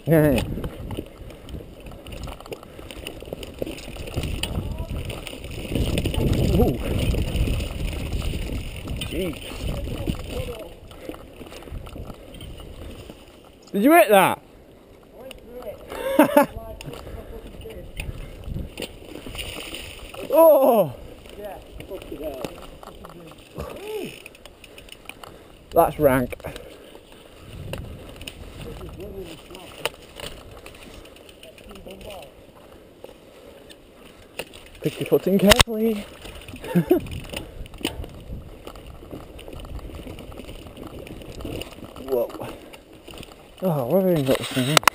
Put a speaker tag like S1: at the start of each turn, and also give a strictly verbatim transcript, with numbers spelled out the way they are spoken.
S1: Yeah. Ooh. Jeez. Did you hit that?
S2: I went through it.
S1: Oh!
S2: Yeah, fuck it out.
S1: That's rank. Pick your foot in carefully. Whoa. Oh, where have I even got this thing in?